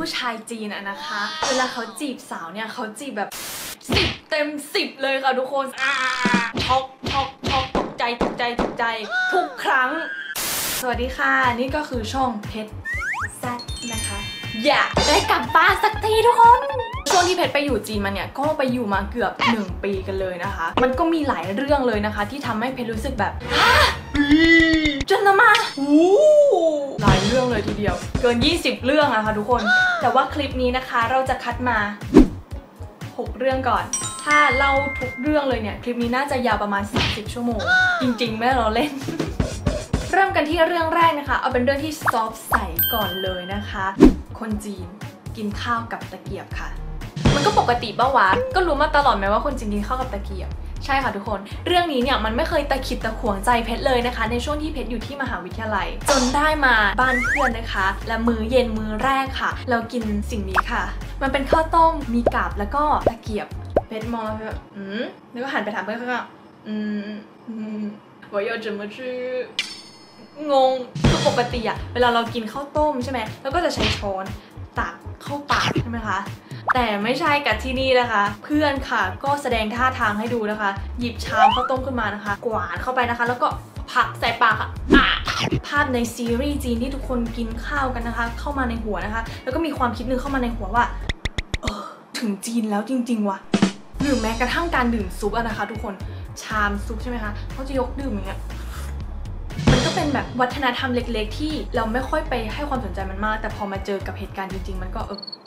ผู้ชายจีนอะนะคะเวลาเขาจีบสาวเนี่ยเขาจีบแบบ10 เต็ม 10เลยค่ะทุกคนช็อกตกใจทุกครั้งสวัสดีค่ะนี่ก็คือช่องเพชรแซดนะคะอยากได้กลับบ้านสักทีทุกคนช่วงที่เพชรไปอยู่จีนมาเนี่ยก็ไปอยู่มาเกือบ1 ปีกันเลยนะคะมันก็มีหลายเรื่องเลยนะคะที่ทำให้เพชรรู้สึกแบบจนมาหลายเรื่องเลยทีเดียวเกิน20 เรื่องอะค่ะทุกคนแต่ว่าคลิปนี้นะคะเราจะคัดมา6 เรื่องก่อนถ้าเล่าทุกเรื่องเลยเนี่ยคลิปนี้น่าจะยาวประมาณ30 ชั่วโมงจริงๆไม่ได้เราเล่น เริ่มกันที่เรื่องแรกนะคะเอาเป็นเรื่องที่ซอฟใสก่อนเลยนะคะคนจีนกินข้าวกับตะเกียบค่ะมันก็ปกติปะวะก็รู้มาตลอดไหมว่าคนจีนกินข้าวกับตะเกียบใช่ค่ะทุกคนเรื่องนี้เนี่ยมันไม่เคยตะขิดตะขวงใจเพชรเลยนะคะในช่วงที่เพชรอยู่ที่มหาวิทยาลัยจนได้มาบ้านเพื่อนนะคะและมื้อเย็นมื้อแรกค่ะเรากินสิ่งนี้ค่ะมันเป็นข้าวต้มมีกาบแล้วก็ตะเกียบเพชรมองแล้วแบบแล้วก็หันไปถามเพื่อนก็我要怎么吃งงคือปกติอะเวลาเรากินข้าวต้มใช่ไหมแล้วก็จะใช้ช้อนตักเข้าปากใช่ไหมคะแต่ไม่ใช่กับที่นี่นะคะเพื่อนค่ะก็แสดงท่าทางให้ดูนะคะหยิบชามข้าวต้มขึ้นมานะคะกวาดเข้าไปนะคะแล้วก็ผักใส่ปากค่ะภาพในซีรีส์จีนที่ทุกคนกินข้าวกันนะคะเข้ามาในหัวนะคะแล้วก็มีความคิดนึงเข้ามาในหัวว่าถึงจีนแล้วจริงๆว่ะหรือแม้กระทั่งการดื่มซุปนะคะทุกคนชามซุปใช่ไหมคะเขาจะยกดื่มอย่างเงี้ยมันก็เป็นแบบวัฒนธรรมเล็กๆที่เราไม่ค่อยไปให้ความสนใจมันมากแต่พอมาเจอกับเหตุการณ์จริงๆมันก็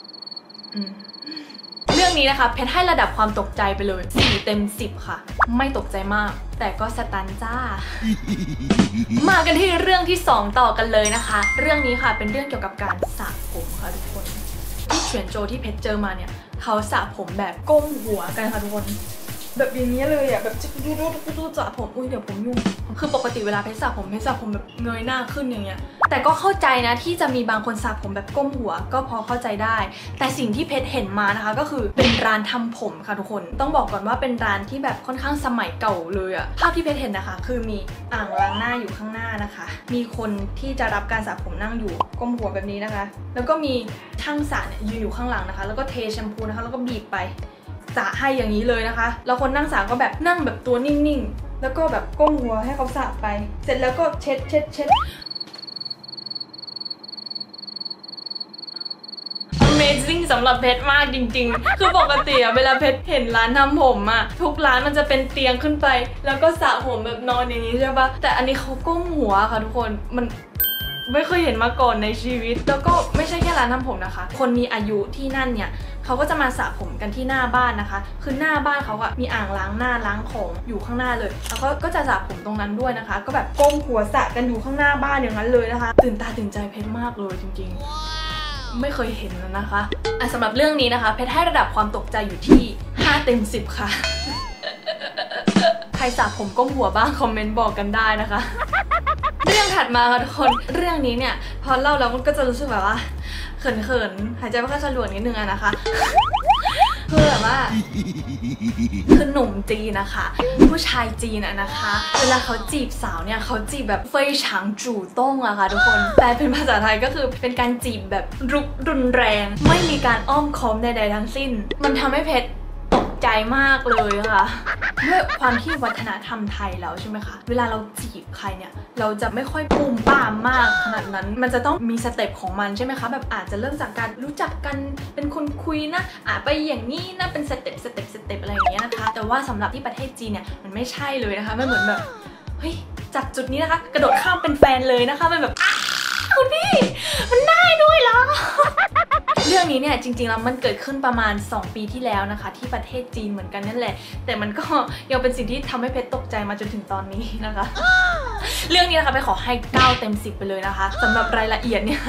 เรื่องนี้นะคะเพชรให้ระดับความตกใจไปเลย4 เต็ม 10ค่ะไม่ตกใจมากแต่ก็สตันจ้า มากันที่เรื่องที่2ต่อกันเลยนะคะเรื่องนี้ค่ะเป็นเรื่องเกี่ยวกับการสระผมค่ะทุกคนที่เฉียนโจที่เพชรเจอมาเนี่ยเขาสระผมแบบก้มหัวกันค่ะทุกคนแบบอย่างนี้เลยอ่ะแบบดูสระผมเดี๋ยวผมยุ่งคือปกติเวลาเพชรสระผมแบบเงยหน้าขึ้นอย่างเงี้ยแต่ก็เข้าใจนะที่จะมีบางคนสระผมแบบก้มหัวก็พอเข้าใจได้แต่สิ่งที่เพชรเห็นมานะคะก็คือเป็นร้านทำผมค่ะทุกคนต้องบอกก่อนว่าเป็นร้านที่แบบค่อนข้างสมัยเก่าเลยอะภาพที่เพชรเห็นนะคะคือมีอ่างล้างหน้าอยู่ข้างหน้านะคะมีคนที่จะรับการสระผมนั่งอยู่ก้มหัวแบบนี้นะคะแล้วก็มีช่างสระเนี่ยยืนอยู่ข้างหลังนะคะแล้วก็เทแชมพูนะคะแล้วก็บีบไปสระให้อย่างนี้เลยนะคะแล้วคนนั่งสระก็แบบนั่งแบบตัวนิ่งๆแล้วก็แบบก้มหัวให้เขาสระไปเสร็จแล้วก็เช็ดAmazing สำหรับเพชรมากจริงๆคือปกติอะเวลาเพชรเห็นร้านทำผมอะทุกร้านมันจะเป็นเตียงขึ้นไปแล้วก็สระผมแบบนอนอย่างนี้ใช่ปะแต่อันนี้เขาก้มหัวค่ะทุกคนมันไม่เคยเห็นมาก่อนในชีวิตแล้วก็ไม่ใช่แค่ร้านทำผมนะคะคนมีอายุที่นั่นเนี่ยเขาก็จะมาสระผมกันที่หน้าบ้านนะคะคือหน้าบ้านเขาอะมีอ่างล้างหน้าล้างของอยู่ข้างหน้าเลยแล้วก็จะสระผมตรงนั้นด้วยนะคะก็แบบก้มหัวสระกันอยู่ข้างหน้าบ้านอย่างนั้นเลยนะคะตื่นตาตื่นใจเพชรมากเลยจริงๆไม่เคยเห็นนะคะสำหรับเรื่องนี้นะคะเพชรให้ระดับความตกใจอยู่ที่5 เต็ม 10ค่ะ ใครสระผมก้มหัวบ้างคอมเมนต์บอกกันได้นะคะ เรื่องถัดมาค่ะทุกคนเรื่องนี้เนี่ยพอเล่าแล้วมันก็จะรู้สึกแบบว่าเขินหายใจไม่ค่อยสะดวกนิดนึงอะนะคะคือแบบว่าคือหนุ่มจีนนะคะผู้ชายจีนอะนะคะเวลาเขาจีบสาวเนี่ยเขาจีบแบบเฟยฉางจู่ต้งอะค่ะทุกคนแปลเป็นภาษาไทยก็คือเป็นการจีบแบบรุนแรงไม่มีการอ้อมค้อมใดๆทั้งสิ้นมันทำให้เพชรตกใจมากเลยค่ะด้วยความที่วัฒนธรรมไทยแล้วใช่ไหมคะเวลาเราจีบใครเนี่ยเราจะไม่ค่อยปุ่มป้ามมากขนาดนั้นมันจะต้องมีสเต็ปของมันใช่ไหมคะแบบอาจจะเริ่มจากการรู้จักกันเป็นคนคุยนะไปอย่างนี้นะเป็นสเต็ปอะไรอย่างเงี้ยนะคะแต่ว่าสำหรับที่ประเทศจีนเนี่ยมันไม่ใช่เลยนะคะมันเหมือนแบบเฮ้ยจากจุดนี้นะคะกระโดดข้ามเป็นแฟนเลยนะคะมันแบบคุณพี่มันได้ด้วยเหรอ เรื่องนี้เนี่ยจริงๆแล้วมันเกิดขึ้นประมาณ2 ปีที่แล้วนะคะที่ประเทศจีนเหมือนกันนั่นแหละแต่มันก็ยังเป็นสิ่งที่ทำให้เพชรตกใจมาจนถึงตอนนี้นะคะ เรื่องนี้นะคะไปขอให้9 เต็ม 10ไปเลยนะคะสำหรับรายละเอียดเนี่ย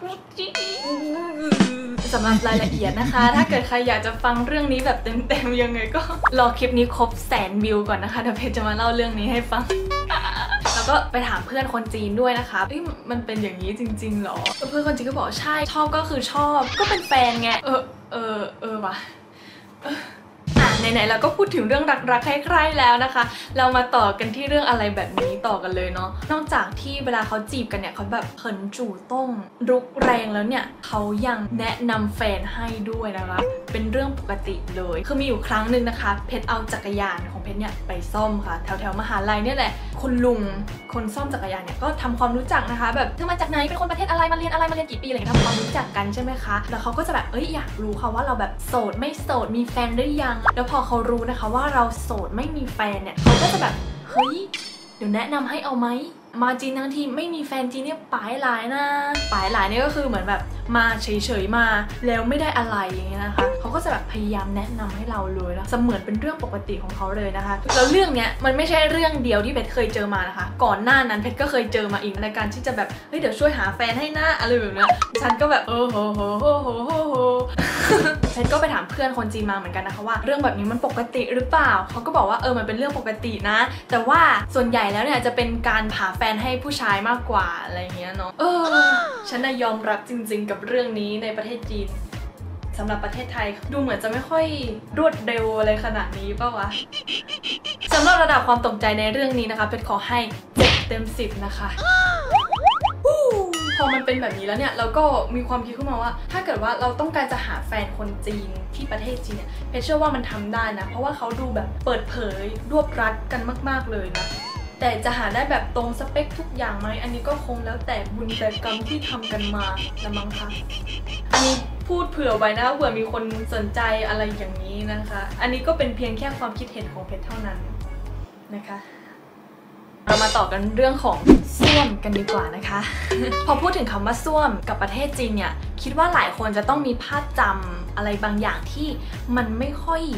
สำหรับรายละเอียดนะคะถ้าเกิดใครอยากจะฟังเรื่องนี้แบบเต็มๆยังไงก็รอคลิปนี้ครบ100,000 วิวก่อนนะคะเดี๋ยวเพชรจะมาเล่าเรื่องนี้ให้ฟังแล้วก็ไปถามเพื่อนคนจีนด้วยนะคะมันเป็นอย่างนี้จริงๆหรอเพื่อนคนจีนก็บอกใช่ชอบก็คือชอบก็เป็นแฟนไงว่ะไหนๆเราก็พูดถึงเรื่องรักๆใคร่ๆแล้วนะคะเรามาต่อกันที่เรื่องอะไรแบบนี้ต่อกันเลยเนาะนอกจากที่เวลาเขาจีบกันเนี่ยเขาแบบเขินจู่ต้งรุกแรงแล้วเนี่ยเขายังแนะนำแฟนให้ด้วยนะคะเป็นเรื่องปกติเลยคือมีอยู่ครั้งหนึ่งนะคะเพชรเอาจักรยานของเพชรเนี่ยไปซ่อมค่ะแถวมหาลัยเนี่ยแหละคุณลุงคนซ่อมจักรยานเนี่ยก็ทำความรู้จักนะคะแบบเธอมาจากไหนเป็นคนประเทศอะไรมาเรียนอะไรมาเรียนกี่ปีอะไรทำความรู้จักกันใช่ไหมคะแล้วเขาก็จะแบบอยากรู้ค่ะว่าเราแบบโสดไม่โสดมีแฟนหรือยังแล้วพอเขารู้นะคะว่าเราโสดไม่มีแฟนเนี่ยเขาก็จะแบบเฮ้ยเดี๋ยวแนะนำให้เอาไหมมาจีนทั้งทีไม่มีแฟนจีนเนี่ยป๋ายหลายนะป๋ายหลายเนี่ยก็คือเหมือนแบบมาเฉยๆมาแล้วไม่ได้อะไรอย่างเงี้ยนะคะเขาก็จะแบบพยายามแนะนำให้เราเลยนะเสมือนเป็นเรื่องปกติของเขาเลยนะคะแล้วเรื่องเนี้ยมันไม่ใช่เรื่องเดียวที่เพชรเคยเจอมานะคะก่อนหน้านั้นเพชรก็เคยเจอมาอีกในการที่จะแบบเดี๋ยวช่วยหาแฟนให้หน้าอะไรแบบนี้ฉันก็แบบโอ้โหเพชรก็ไปถามเพื่อนคนจีนมาเหมือนกันนะคะว่าเรื่องแบบนี้มันปกติหรือเปล่าเขาก็บอกว่ามันเป็นเรื่องปกตินะแต่ว่าส่วนใหญ่แล้วเนี่ยจะเป็นการหาแฟนให้ผู้ชายมากกว่าอะไรเงี้ยเนาะฉันน่ะยอมรับจริงๆกับเรื่องนี้ในประเทศจีนสำหรับประเทศไทยดูเหมือนจะไม่ค่อยรวดเร็วอะไรขนาดนี้ป่าวะสำหรับระดับความตกใจในเรื่องนี้นะคะเพชรขอให้7 เต็ม 10นะคะพอมันเป็นแบบนี้แล้วเนี่ยเราก็มีความคิดขึ้นมาว่าถ้าเกิดว่าเราต้องการจะหาแฟนคนจีนที่ประเทศจีนเนี่ยเพชรเชื่อว่ามันทำได้นะเพราะว่าเขาดูแบบเปิดเผยรวบรัดกันมากๆเลยนะแต่จะหาได้แบบตรงสเปคทุกอย่างไหมอันนี้ก็คงแล้วแต่บุญแต่กรรมที่ทำกันมาละมั้งคะอันนี้พูดเผื่อไว้นะเผื่อมีคนสนใจอะไรอย่างนี้นะคะอันนี้ก็เป็นเพียงแค่ความคิดเห็นของเพชรเท่านั้นนะคะเรามาต่อกันเรื่องของส้วมกันดีกว่านะคะ พอพูดถึงคำว่าส้วมกับประเทศจีนเนี่ยคิดว่าหลายคนจะต้องมีภาพจำอะไรบางอย่างที่มันไม่ค่อย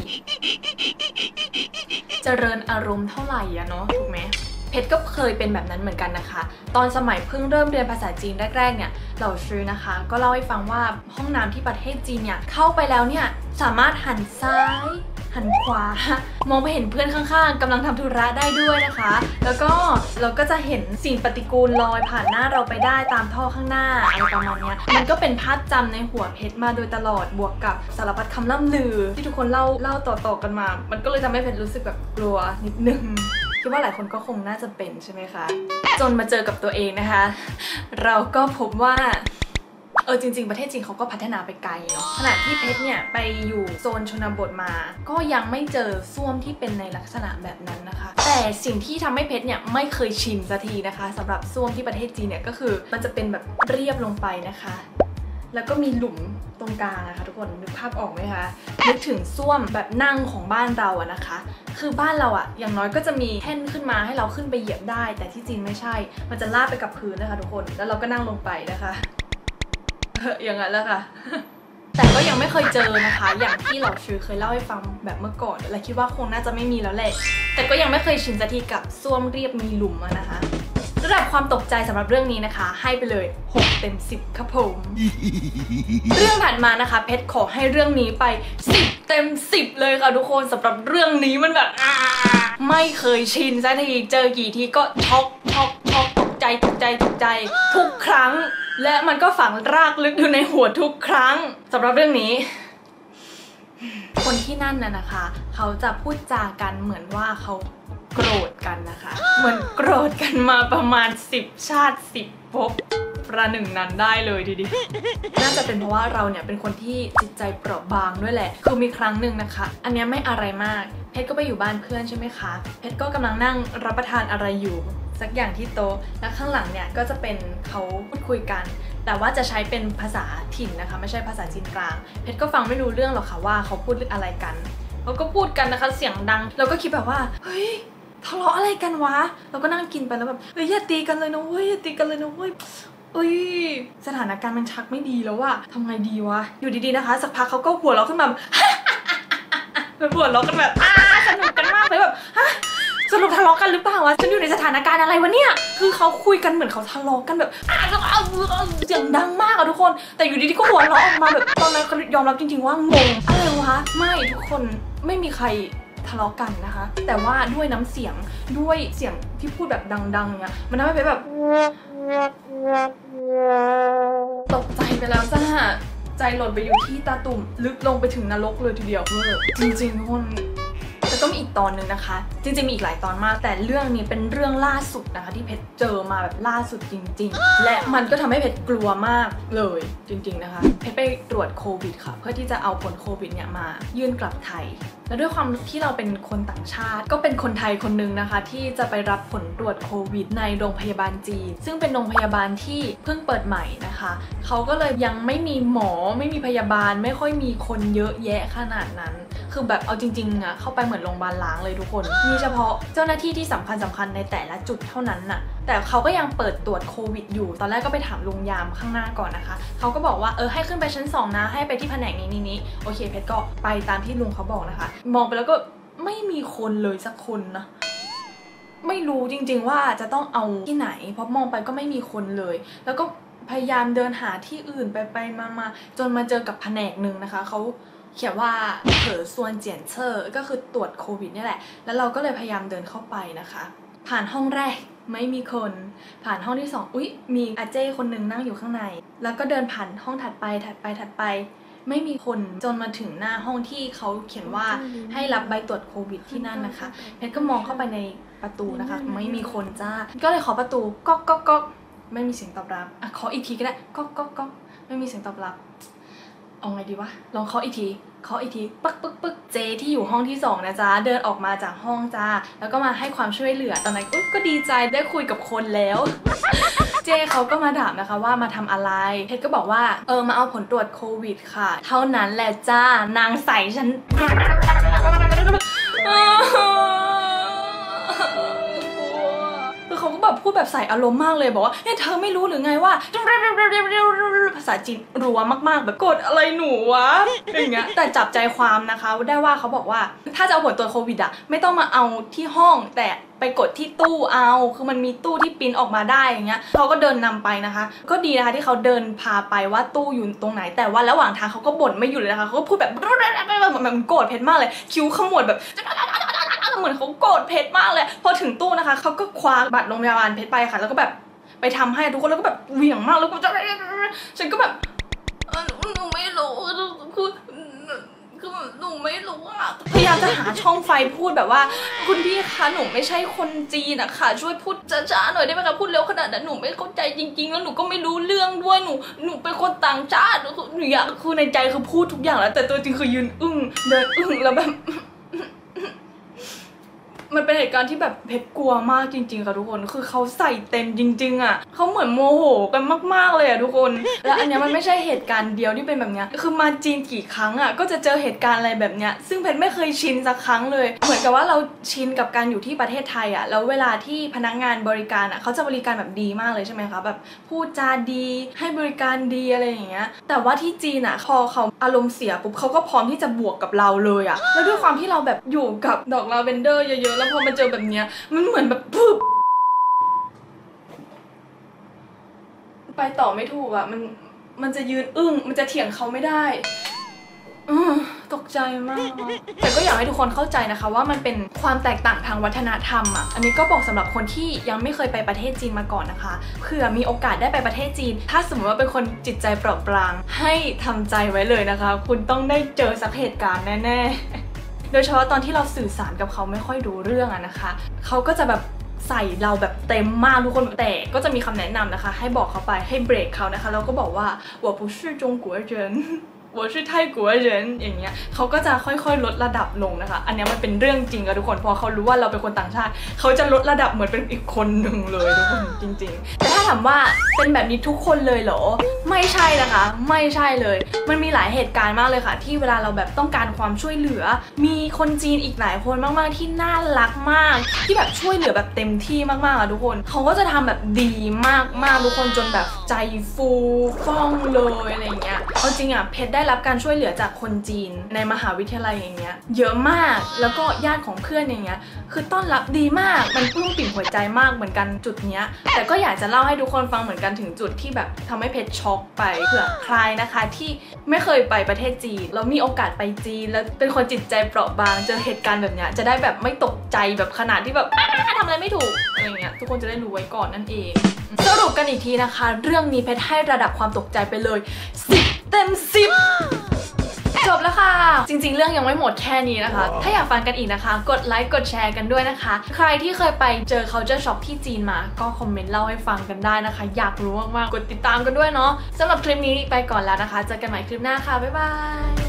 เจริญอารมณ์เท่าไหร่อะเนาะถูกไหมเพชรก็เคยเป็นแบบนั้นเหมือนกันนะคะตอนสมัยเพิ่งเริ่มเรียนภาษาจีนแรกๆเนี่ยเหล่าชื่อนะคะก็เล่าให้ฟังว่าห้องน้ำที่ประเทศจีนเนี่ยเข้าไปแล้วเนี่ยสามารถหันซ้ายหันขวามองไปเห็นเพื่อนข้างๆกำลังทำธุระได้ด้วยนะคะแล้วก็เราก็จะเห็นสิ่งปฏิกูลลอยผ่านหน้าเราไปได้ตามท่อข้างหน้าอะไรประมาณนี้มันก็เป็นภาพจำในหัวเพชรมาโดยตลอดบวกกับสารพัดคำล่ำลือที่ทุกคนเล่าต่อๆกันมามันก็เลยทำให้เพชรรู้สึกแบบกลัวนิดนึงคิดว่าหลายคนก็คงน่าจะเป็นใช่ไหมคะจนมาเจอกับตัวเองนะคะเราก็พบว่าจริงๆประเทศจีนเขาก็พัฒนาไปไกลเนาะขณะที่เพชรเนี่ยไปอยู่โซนชนบทมาก็ยังไม่เจอส้วมที่เป็นในลักษณะแบบนั้นนะคะแต่สิ่งที่ทำให้เพชรเนี่ยไม่เคยชินสักทีนะคะสำหรับส้วมที่ประเทศจีนเนี่ยก็คือมันจะเป็นแบบเรียบลงไปนะคะแล้วก็มีหลุมตรงกลางนะคะทุกคนนึกภาพออกไหมคะนึกถึงส้วมแบบนั่งของบ้านเราอะนะคะคือบ้านเราอะอย่างน้อยก็จะมีแท่นขึ้นมาให้เราขึ้นไปเหยียบได้แต่ที่จีนไม่ใช่มันจะลาดไปกับพื้นนะคะทุกคนแล้วเราก็นั่งลงไปนะคะอย่างนั้นแหละค่ะ แต่ก็ยังไม่เคยเจอนะคะอย่างที่เหล่าชื่อเคยเล่าให้ฟังแบบเมื่อก่อนและคิดว่าคงน่าจะไม่มีแล้วแหละแต่ก็ยังไม่เคยชินสักทีกับส้วมเรียบมีหลุมนะคะระดับความตกใจสำหรับเรื่องนี้นะคะให้ไปเลย6 เต็ม 10ครับผม เรื่องถัดมานะคะเพชรขอให้เรื่องนี้ไป10 เต็ม 10เลยค่ะทุกคนสำหรับเรื่องนี้มันแบบไม่เคยชินสักทีเจอกี่ทีก็ช็อกตกใจทุกครั้งและมันก็ฝังรากลึกอยู่ในหัวทุกครั้งสำหรับเรื่องนี้คนที่นั่นนะคะเขาจะพูดจากันเหมือนว่าเขาโกรธกันนะคะเหมือนโกรธกันมาประมาณ10 ชาติ 10 ภพประหนึ่งนั้นได้เลยทีเดียวน่าจะเป็นเพราะว่าเราเนี่ยเป็นคนที่จิตใจเปราะบางด้วยแหละคือมีครั้งหนึ่งนะคะอันนี้ไม่อะไรมากเพชรก็ไปอยู่บ้านเพื่อนใช่ไหมคะเพชรก็กำลังนั่งรับประทานอะไรอยู่สักอย่างที่โต๊ะและข้างหลังเนี่ยก็จะเป็นเขาพูดคุยกันแต่ว่าจะใช้เป็นภาษาถิ่นนะคะไม่ใช่ภาษาจีนกลางเพชรก็ฟังไม่รู้เรื่องหรอกค่ะว่าเขาพูดเรื่องอะไรกันเขาก็พูดกันนะคะเสียงดังเราก็คิดแบบว่าเฮ้ยทะเลาะอะไรกันวะเราก็นั่งกินไปแล้วแบบอย่าตีกันเลยนะเว้ยอย่าตีกันเลยนะเว้ยสถานการณ์มันชักไม่ดีแล้วว่ะทำไงดีวะอยู่ดีๆนะคะสักพักเขาก็หัวเราะขึ้นมาแบบหัวเราะกันแบบสนุกกันมากเลยแบบสรุปทะเลาะกันหรือเปล่าวะฉันอยู่ในสถานการณ์อะไรวะเนี่ยคือเขาคุยกันเหมือนเขาทะเลาะกันแบบเสียงดังมากอะทุกคนแต่อยู่ดีๆก็หัวเราะออกมาแบบตอนนั้นยอมรับจริงๆว่างงอะไรวะไม่ทุกคนไม่มีใครทะเลาะกันนะคะแต่ว่าด้วยน้ำเสียงด้วยเสียงที่พูดแบบดังๆเนี่ยมันทำให้แบบตกใจไปแล้วจ้าใจหล่นไปอยู่ที่ตาตุ่มลึกลงไปถึงนรกเลยทีเดียวจริงๆทุกคนแต่ก็มีอีกตอนหนึ่งนะคะจริงๆมีอีกหลายตอนมากแต่เรื่องนี้เป็นเรื่องล่าสุดนะคะที่เพชรเจอมาแบบล่าสุดจริงๆและมันก็ทำให้เพชรกลัวมากเลยจริงๆนะคะเพชรไปตรวจโควิดค่ะเพื่อที่จะเอาผลโควิดเนี่ยมายื่นกลับไทยและด้วยความที่เราเป็นคนต่างชาติก็เป็นคนไทยคนนึงนะคะที่จะไปรับผลตรวจโควิดในโรงพยาบาลจีนซึ่งเป็นโรงพยาบาลที่เพิ่งเปิดใหม่นะคะเขาก็เลยยังไม่มีหมอไม่มีพยาบาลไม่ค่อยมีคนเยอะแยะขนาดนั้นคือแบบเอาจริงๆอะเข้าไปเหมือนโรงพยาบาลล้างเลยทุกคนมีเฉพาะเจ้าหน้าที่ที่สำคัญในแต่ละจุดเท่านั้นน่ะแต่เขาก็ยังเปิดตรวจโควิดอยู่ตอนแรกก็ไปถามลุงยามข้างหน้าก่อนนะคะเขาก็บอกว่าให้ขึ้นไปชั้น2นะให้ไปที่แผนกนี้โอเคเพชรก็ไปตามที่ลุงเขาบอกนะคะมองไปแล้วก็ไม่มีคนเลยสักคนนะไม่รู้จริงๆว่าจะต้องเอาที่ไหนเพราะมองไปก็ไม่มีคนเลยแล้วก็พยายามเดินหาที่อื่นไปมาจนมาเจอกับแผนกหนึ่งนะคะเขาเขียนว่าเผอส่วนเจียนเชอร์ก็คือตรวจโควิดนี่แหละแล้วเราก็เลยพยายามเดินเข้าไปนะคะผ่านห้องแรกไม่มีคนผ่านห้องที่2อุ๊ยมีอาเจ้คนหนึ่งนั่งอยู่ข้างในแล้วก็เดินผ่านห้องถัดไปไม่มีคนจนมาถึงหน้าห้องที่เขาเขียนว่าให้รับใบตรวจโควิดที่นั่นนะคะเพชรก็มองเข้าไปในประตูนะคะไม่มีคนจ้าก็เลยขอประตูก๊อกไม่มีเสียงตอบรับขออีกทีก็ได้ก๊อกไม่มีเสียงตอบรับเอาไงดีวะลองเคาะอีกทีปึ๊กเจที่อยู่ห้องที่2นะจ๊ะเดินออกมาจากห้องจ้าแล้วก็มาให้ความช่วยเหลือตอนนั้นก็ดีใจได้คุยกับคนแล้ว เจเขาก็มาถามนะคะว่ามาทำอะไรเพชรก็บอกว่ามาเอาผลตรวจโควิดค่ะเท่านั้นแหละจ้านางใส่ฉันคือเขาก็แบบพูดแบบใส่อารมณ์มากเลยบอกว่าเธอไม่รู้หรือไงว่าภาษาจีนรัวมากๆแบบกดอะไรหนูวะอย่างเงี้ยแต่จับใจความนะคะได้ว่าเขาบอกว่าถ้าจะเอาผลตรวจโควิดอะไม่ต้องมาเอาที่ห้องแต่ไปกดที่ตู้เอาคือมันมีตู้ที่ปริ้นออกมาได้อย่างเงี้ยเขาก็เดินนำไปนะคะก็ดีนะคะที่เขาเดินพาไปว่าตู้อยู่ตรงไหนแต่ว่าระหว่างทางเขาก็บ่นไม่หยุดเลยนะคะเขาก็พูดแบบมันโกรธเพชรมากเลยคิ้วขมวดแบบเหมือนเขาโกรธเพชรมากเลยพอถึงตู้นะคะเขาก็คว้าบัตรโรงพยาบาลเพชรไปค่ะแล้วก็แบบไปทำให้ทุกคนแล้วก็แบบเหวี่ยงมากแล้วก็ฉันก็แบบหนูไม่รู้คือหนูไม่รู้อะพยายามจะหาช่องไฟพูดแบบว่าคุณพี่คะหนูไม่ใช่คนจีนอะค่ะช่วยพูดช้าๆหน่อยได้ไหมคะพูดเร็วขนาดนั้นหนูไม่เข้าใจจริงๆแล้วหนูก็ไม่รู้เรื่องด้วยหนูเป็นคนต่างชาติหนูอยากคือในใจคือพูดทุกอย่างแล้วแต่ตัวจริงคือยืนอึ้งเดินอึ้งแล้วแบบมันเป็นเหตุการณ์ที่แบบเพชรกลัวมากจริงๆค่ะทุกคนคือเขาใส่เต็มจริงๆอ่ะเขาเหมือนโมโหกันมากๆเลยอ่ะทุกคนและอันนี้มันไม่ใช่เหตุการณ์เดียวที่เป็นแบบนี้คือมาจีนกี่ครั้งอ่ะก็จะเจอเหตุการณ์อะไรแบบเนี้ยซึ่งเพชรไม่เคยชินสักครั้งเลยเหมือนกับว่าเราชินกับการอยู่ที่ประเทศไทยอ่ะแล้วเวลาที่พนักงานบริการอ่ะเขาจะบริการแบบดีมากเลยใช่ไหมคะแบบพูดจาดีให้บริการดีอะไรอย่างเงี้ยแต่ว่าที่จีนอ่ะพอเขาอารมณ์เสียปุ๊บเขาก็พร้อมที่จะบวกกับเราเลยอ่ะแล้วด้วยความที่เราแบบอยู่กับดอกลาเวนเดอร์เยอะๆแล้วพอมาเจอแบบเนี้ยมันเหมือนแบบปุ๊บไปต่อไม่ถูกอ่ะมันจะยืนอึ้งมันจะเถียงเขาไม่ได้ตกใจมากแต่ก็อยากให้ทุกคนเข้าใจนะคะว่ามันเป็นความแตกต่างทางวัฒนธรรมอ่ะอันนี้ก็บอกสำหรับคนที่ยังไม่เคยไปประเทศจีนมาก่อนนะคะเผื่อมีโอกาสได้ไปประเทศจีนถ้าสมมติว่าเป็นคนจิตใจเปราะบางให้ทำใจไว้เลยนะคะคุณต้องได้เจอสักเหตุการณ์แน่ๆโดยเฉพาะตอนที่เราสื่อสารกับเขาไม่ค่อยรู้เรื่องอะนะคะเขาก็จะแบบใส่เราแบบเต็มมากทุกคนแต่ก็จะมีคำแนะนำนะคะให้บอกเขาไปให้เบรกเขานะคะแล้วก็บอกว่า我不是中国人我是泰国人อย่างเงี้ยเขาก็จะค่อยๆลดระดับลงนะคะอันนี้มันเป็นเรื่องจริงอะทุกคนพอเขารู้ว่าเราเป็นคนต่างชาติเขาจะลดระดับเหมือนเป็นอีกคนหนึ่งเลยทุกคนจริงๆแต่ถ้าถามว่าเป็นแบบนี้ทุกคนเลยเหรอไม่ใช่นะคะไม่ใช่เลยมันมีหลายเหตุการณ์มากเลยค่ะที่เวลาเราแบบต้องการความช่วยเหลือมีคนจีนอีกหลายคนมากๆที่น่ารักมากที่แบบช่วยเหลือแบบเต็มที่มากๆอะทุกคนเขาก็จะทำแบบดีมากๆทุกคนจนแบบใจฟูฟ่องเลยอะไรเงี้ยเอาจริงอะเพชรได้รับการช่วยเหลือจากคนจีนในมหาวิทยาลัยอย่างเงี้ยเยอะมากแล้วก็ญาติของเพื่อนอย่างเงี้ยคือต้อนรับดีมากมันปลื้มปิ่มหัวใจมากเหมือนกันจุดเนี้ยแต่ก็อยากจะเล่าให้ทุกคนฟังเหมือนกันถึงจุดที่แบบทำให้เพชรช็อกไปเผื่อใครนะคะที่ไม่เคยไปประเทศจีนแล้วมีโอกาสไปจีนแล้วเป็นคนจิตใจเปราะบางเจอเหตุการณ์แบบเนี้ยจะได้แบบไม่ตกใจแบบขนาดที่แบบทำอะไรไม่ถูกอะไรเงี้ยทุกคนจะได้รู้ไว้ก่อนนั่นเองสรุปกันอีกทีนะคะเรื่องนี้เพชรให้ระดับความตกใจไปเลย10 เต็ม10จบแล้วค่ะจริงๆเรื่องยังไม่หมดแค่นี้นะคะถ้าอยากฟังกันอีกนะคะกดไลค์กดแชร์กันด้วยนะคะใครที่เคยไปเจอ culture shock ที่จีนมาก็คอมเมนต์เล่าให้ฟังกันได้นะคะอยากรู้มากๆกดติดตามกันด้วยเนาะสำหรับคลิปนี้ไปก่อนแล้วนะคะเจอกันใหม่คลิปหน้าค่ะบ๊ายบาย